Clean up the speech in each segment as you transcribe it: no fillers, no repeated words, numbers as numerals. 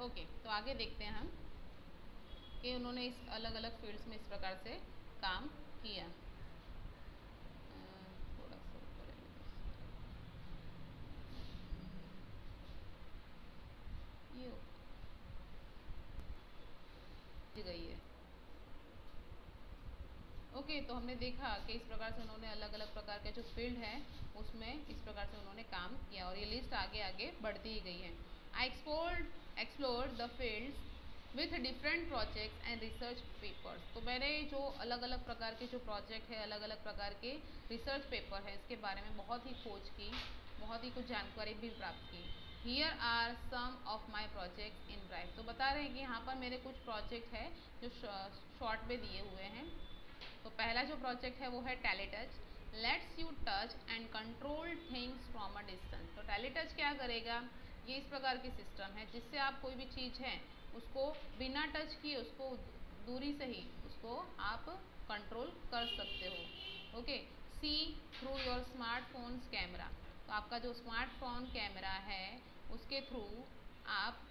Okay, तो आगे देखते हैं हम कि उन्होंने इस अलग अलग फील्ड्स में इस प्रकार से काम किया। थोड़ा सा ऊपर ये गई है। ओके, तो हमने देखा कि इस प्रकार से उन्होंने अलग अलग प्रकार के जो फील्ड है उसमें इस प्रकार से उन्होंने काम किया और ये लिस्ट आगे आगे बढ़ती ही गई है। I explore the fields with different projects and research papers. तो मैंने जो अलग अलग प्रकार के जो प्रोजेक्ट है, अलग अलग प्रकार के रिसर्च पेपर है, इसके बारे में बहुत ही खोज की, बहुत ही कुछ जानकारी भी प्राप्त की। Here are some of my project in bright. तो बता रहे हैं कि यहाँ पर मेरे कुछ प्रोजेक्ट है जो शॉर्ट में दिए हुए हैं। तो पहला जो प्रोजेक्ट है वो है tele touch. Lets you touch and control things from a distance. तो टैली टच क्या करेगा, ये इस प्रकार की सिस्टम है जिससे आप कोई भी चीज़ है उसको बिना टच किए उसको दूरी से ही उसको आप कंट्रोल कर सकते हो। Okay, see through your smartphones camera. तो आपका जो स्मार्टफोन कैमरा है उसके थ्रू आप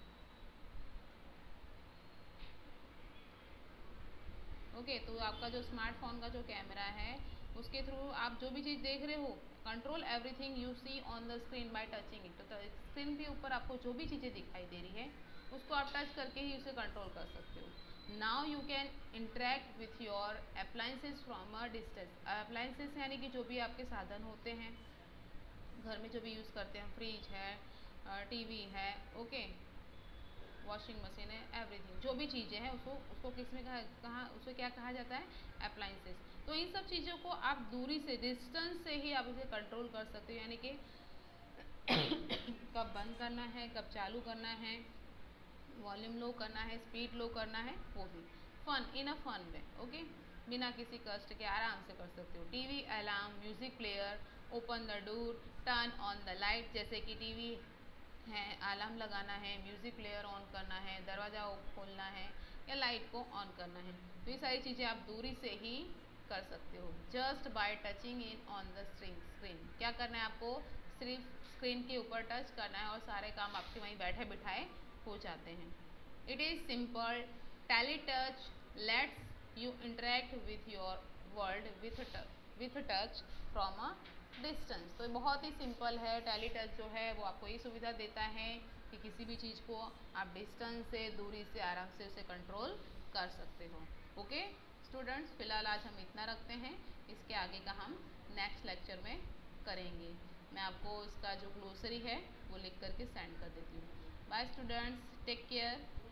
ओके, तो आपका जो स्मार्टफोन का जो कैमरा है उसके थ्रू आप जो भी चीज़ देख रहे हो, control everything you see on the screen by touching it. तो स्क्रीन के ऊपर आपको जो भी चीज़ें दिखाई दे रही है उसको आप टच करके ही उसे कंट्रोल कर सकते हो। Now you can interact with your appliances from a distance. Appliances यानी कि जो भी आपके साधन होते हैं घर में जो भी यूज़ करते हैं, फ्रिज है, टीवी है, ओके, वॉशिंग मशीन है, एवरीथिंग जो भी चीज़ें हैं उसको किस में कहा उसे क्या कहा जाता है, अप्लाइंसेस। तो इन सब चीज़ों को आप दूरी से, डिस्टेंस से ही आप इसे कंट्रोल कर सकते हो, यानी कि कब बंद करना है, कब चालू करना है, वॉल्यूम लो करना है, स्पीड लो करना है, वो भी fun in a fun way. Okay, बिना किसी कष्ट के आराम से कर सकते हो। TV alarm, music player, open the door, turn on the light. जैसे कि टीवी है, अलार्म लगाना है, म्यूज़िक प्लेयर ऑन करना है, दरवाज़ा खोलना है या लाइट को ऑन करना है, तो ये सारी चीज़ें आप दूरी से ही कर सकते हो। Just by touching in on the screen. क्या करना है आपको, सिर्फ स्क्रीन के ऊपर टच करना है और सारे काम आपके वहीं बैठे बिठाए हो जाते हैं। It is simple. Tele touch lets you interact with your world with touch from a distance. तो बहुत ही सिंपल है। टैली टच जो है वो आपको ये सुविधा देता है कि किसी भी चीज़ को आप डिस्टेंस से, दूरी से आराम से उसे कंट्रोल कर सकते हो। ओके स्टूडेंट्स, फिलहाल आज हम इतना रखते हैं, इसके आगे का हम नेक्स्ट लेक्चर में करेंगे। मैं आपको इसका जो ग्लोसरी है वो लिख करके सेंड कर देती हूँ। Bye students, take care.